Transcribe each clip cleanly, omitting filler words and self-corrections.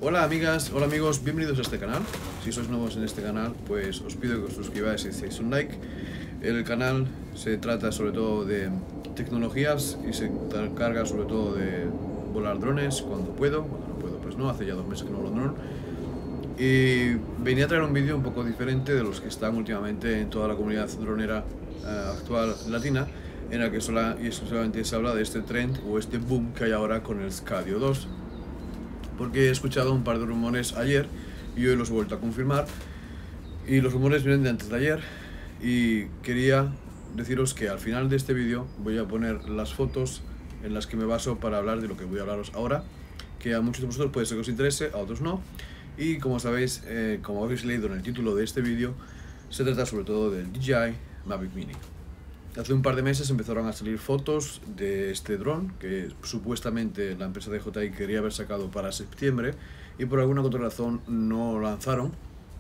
Hola amigas, hola amigos, bienvenidos a este canal. Si sois nuevos en este canal, pues os pido que os suscribáis y deis un like. El canal se trata sobre todo de tecnologías y se encarga sobre todo de volar drones cuando puedo. Cuando no puedo, pues no, hace ya 2 meses que no vuelo dron. Y venía a traer un vídeo un poco diferente de los que están últimamente en toda la comunidad dronera actual latina, en la que sola y exclusivamente se habla de este trend o este boom que hay ahora con el Scadio 2. Porque he escuchado un par de rumores ayer y hoy los he vuelto a confirmar, y los rumores vienen de antes de ayer, y quería deciros que al final de este vídeo voy a poner las fotos en las que me baso para hablar de lo que voy a hablaros ahora, que a muchos de vosotros puede ser que os interese, a otros no. Y como sabéis, como habéis leído en el título de este vídeo, se trata sobre todo del DJI Mavic Mini. Hace un par de meses empezaron a salir fotos de este dron que supuestamente la empresa DJI quería haber sacado para septiembre y por alguna otra razón no lo lanzaron.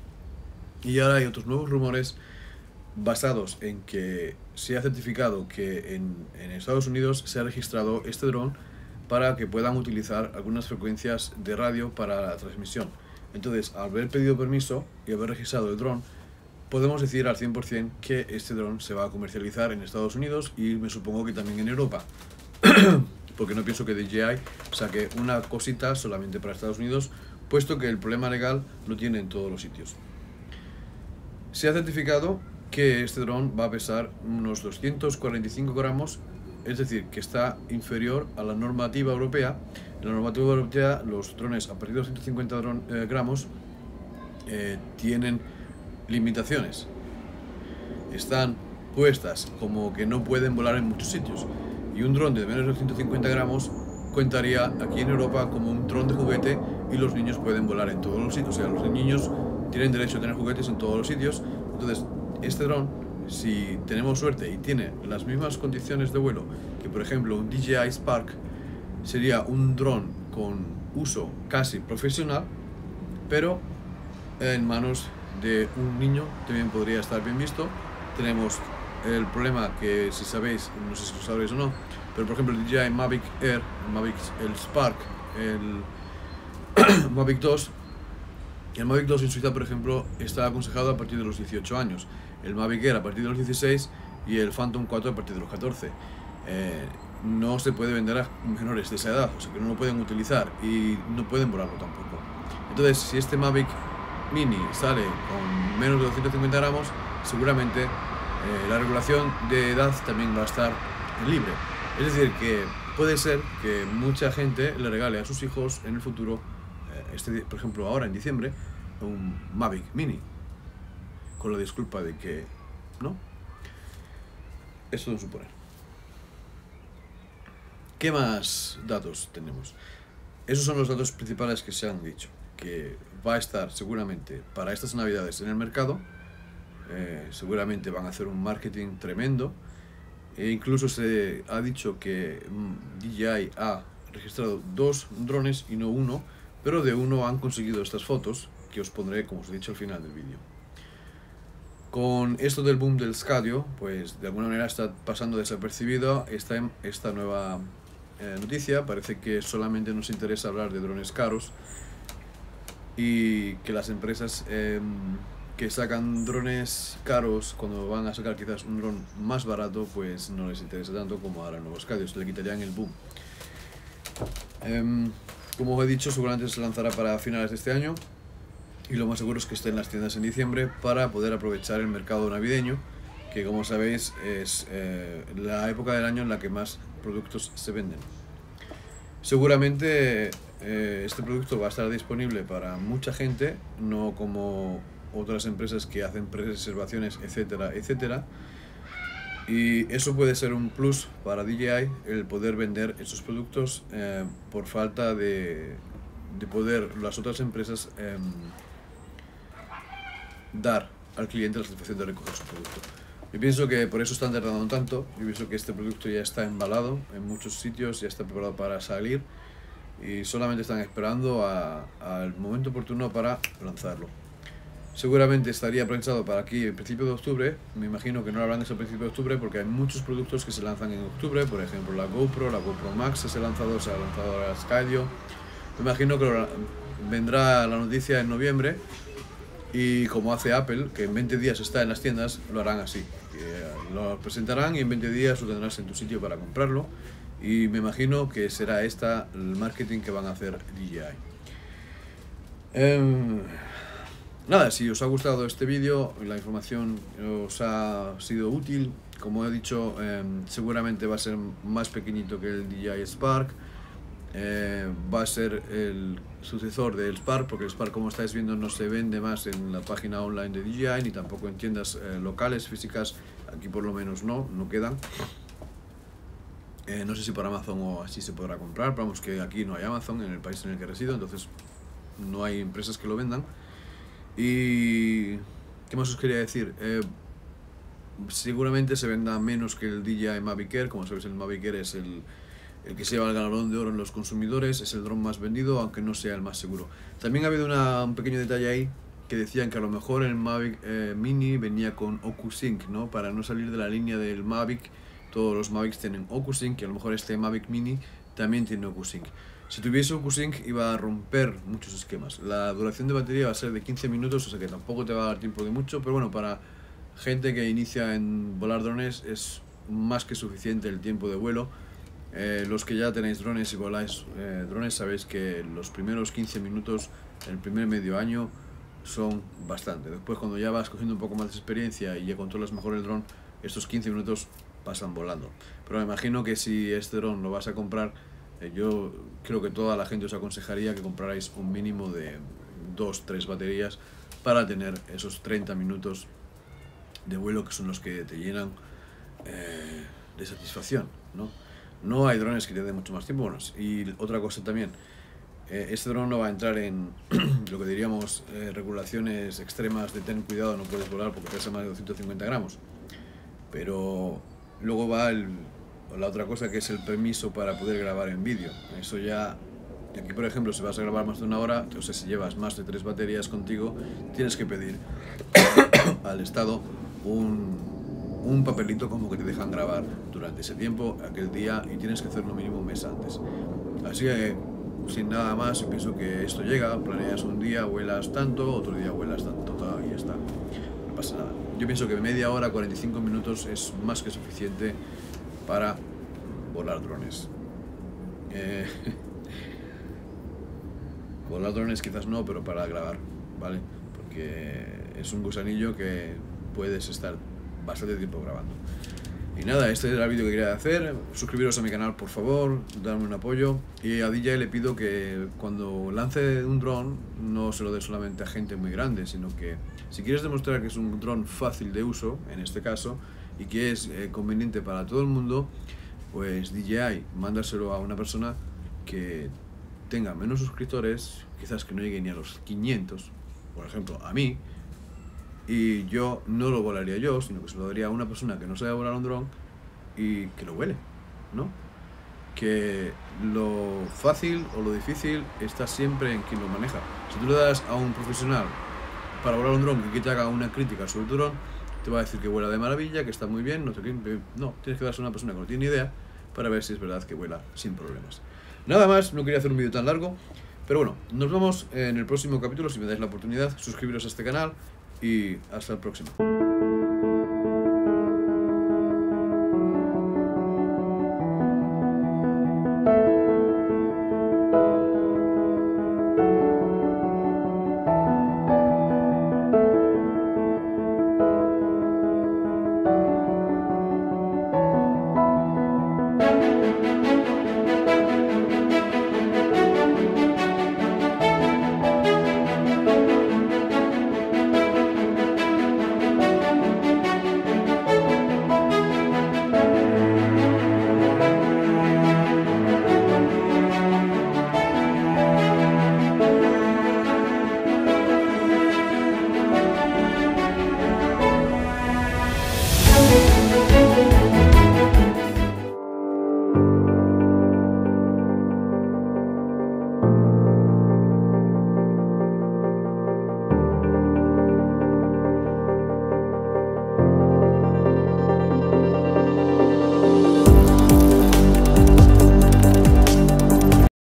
Y ahora hay otros nuevos rumores basados en que se ha certificado que en Estados Unidos se ha registrado este dron para que puedan utilizar algunas frecuencias de radio para la transmisión. Entonces, al haber pedido permiso y haber registrado el dron, podemos decir al 100% que este dron se va a comercializar en Estados Unidos y me supongo que también en Europa. Porque no pienso que DJI saque una cosita solamente para Estados Unidos, puesto que el problema legal lo tiene en todos los sitios. Se ha certificado que este dron va a pesar unos 245 gramos, es decir, que está inferior a la normativa europea. En la normativa europea, los drones a partir de 250 gramos tienen limitaciones. Están puestas como que no pueden volar en muchos sitios, y un dron de menos de 250 gramos contaría aquí en Europa como un dron de juguete y los niños pueden volar en todos los sitios. O sea, los niños tienen derecho a tener juguetes en todos los sitios. Entonces, este dron, si tenemos suerte y tiene las mismas condiciones de vuelo que por ejemplo un DJI Spark, sería un dron con uso casi profesional, pero en manos de un niño también podría estar bien visto. Tenemos el problema que, si sabéis, no sé si lo sabréis o no, pero por ejemplo el DJI Mavic Air, el Spark, el Mavic 2, el Mavic 2 en Suiza, por ejemplo, está aconsejado a partir de los 18 años, el Mavic Air a partir de los 16 y el Phantom 4 a partir de los 14. No se puede vender a menores de esa edad, o sea que no lo pueden utilizar y no pueden volarlo tampoco. Entonces, si este Mavic Mini sale con menos de 250 gramos, seguramente la regulación de edad también va a estar libre. Es decir, que puede ser que mucha gente le regale a sus hijos en el futuro, por ejemplo ahora en diciembre, un Mavic Mini, con la disculpa de que no. Esto es suponer. ¿Qué más datos tenemos? Esos son los datos principales que se han dicho, que va a estar seguramente para estas navidades en el mercado. Seguramente van a hacer un marketing tremendo, e incluso se ha dicho que DJI ha registrado 2 drones y no uno, pero de uno han conseguido estas fotos que os pondré, como os he dicho, al final del vídeo. Con esto del boom del Scadio, pues de alguna manera está pasando desapercibido esta nueva noticia. Parece que solamente nos interesa hablar de drones caros y que las empresas que sacan drones caros, cuando van a sacar quizás un dron más barato, pues no les interesa tanto como ahora nuevos Scadios, le quitarían el boom. Como os he dicho, seguramente se lanzará para finales de este año y lo más seguro es que esté en las tiendas en diciembre para poder aprovechar el mercado navideño, que como sabéis es la época del año en la que más productos se venden. Seguramente este producto va a estar disponible para mucha gente, no como otras empresas que hacen preservaciones, etcétera, etcétera. Y eso puede ser un plus para DJI, el poder vender esos productos por falta de poder las otras empresas dar al cliente la satisfacción de recoger su producto. Yo pienso que por eso están tardando tanto. Yo pienso que este producto ya está embalado en muchos sitios, ya está preparado para salir y solamente están esperando al momento oportuno para lanzarlo. Seguramente estaría pensado para aquí el principio de octubre. Me imagino que no lo harán eso a principio de octubre porque hay muchos productos que se lanzan en octubre. Por ejemplo la GoPro Max se ha lanzado ahora Scadio. Me imagino que vendrá la noticia en noviembre y como hace Apple, que en 20 días está en las tiendas, lo harán así. Lo presentarán y en 20 días lo tendrás en tu sitio para comprarlo. Y me imagino que será esta el marketing que van a hacer DJI. Nada, si os ha gustado este vídeo, la información os ha sido útil, como he dicho, seguramente va a ser más pequeñito que el DJI Spark. Va a ser el sucesor del Spark, porque el Spark, como estáis viendo, no se vende más en la página online de DJI, ni tampoco en tiendas locales, físicas. Aquí por lo menos no quedan. No sé si por Amazon o así se podrá comprar, pero vamos, que aquí no hay Amazon en el país en el que resido, entonces no hay empresas que lo vendan. Y ¿qué más os quería decir? Seguramente se venda menos que el DJI Mavic Air. Como sabéis, el Mavic Air es el que se lleva el galardón de oro en los consumidores, es el dron más vendido, aunque no sea el más seguro. También ha habido un pequeño detalle ahí, que decían que a lo mejor el Mavic Mini venía con OcuSync, ¿no? Para no salir de la línea del Mavic. Todos los Mavics tienen OcuSync y a lo mejor este Mavic Mini también tiene OcuSync. Si tuviese OcuSync iba a romper muchos esquemas. La duración de batería va a ser de 15 minutos, o sea que tampoco te va a dar tiempo de mucho, pero bueno, para gente que inicia en volar drones es más que suficiente el tiempo de vuelo. Los que ya tenéis drones y voláis drones sabéis que los primeros 15 minutos, el primer medio año, son bastante. Después, cuando ya vas cogiendo un poco más de experiencia y ya controlas mejor el dron, estos 15 minutos pasan volando. Pero me imagino que si este dron lo vas a comprar, yo creo que toda la gente os aconsejaría que comprarais un mínimo de 2-3 baterías para tener esos 30 minutos de vuelo, que son los que te llenan de satisfacción, ¿no? No hay drones que te den mucho más tiempo. Bueno, y otra cosa también, este dron no va a entrar en lo que diríamos regulaciones extremas de ten cuidado, no puedes volar porque pesa más de 250 gramos. Pero luego va la otra cosa, que es el permiso para poder grabar en vídeo. Eso ya, aquí por ejemplo, si vas a grabar más de 1 hora, o sea, si llevas más de 3 baterías contigo, tienes que pedir al Estado un papelito como que te dejan grabar durante ese tiempo, aquel día, y tienes que hacerlo mínimo un mes antes. Así que, sin nada más, yo pienso que esto llega, planeas un día, vuelas tanto, otro día vuelas tanto, y ya está, no pasa nada. Yo pienso que media hora, 45 minutos es más que suficiente para volar drones. Volar drones quizás no, pero para grabar, ¿vale? Porque es un gusanillo que puedes estar bastante tiempo grabando. Y nada, este era el vídeo que quería hacer. Suscribiros a mi canal, por favor, darme un apoyo. Y a DJI le pido que cuando lance un dron no se lo dé solamente a gente muy grande, sino que si quieres demostrar que es un dron fácil de uso, en este caso, y que es conveniente para todo el mundo, pues DJI, mándaselo a una persona que tenga menos suscriptores, quizás que no llegue ni a los 500, por ejemplo, a mí, y yo no lo volaría yo, sino que se lo daría a una persona que no sabe volar un dron y que lo vuele, ¿no? Que lo fácil o lo difícil está siempre en quien lo maneja. Si tú le das a un profesional para volar un dron que te haga una crítica sobre tu dron, te va a decir que vuela de maravilla, que está muy bien, no sé qué. No, tienes que darse a una persona que no tiene ni idea para ver si es verdad que vuela sin problemas. Nada más, no quería hacer un vídeo tan largo, pero bueno, nos vemos en el próximo capítulo. Si me dais la oportunidad, suscribiros a este canal y hasta el próximo.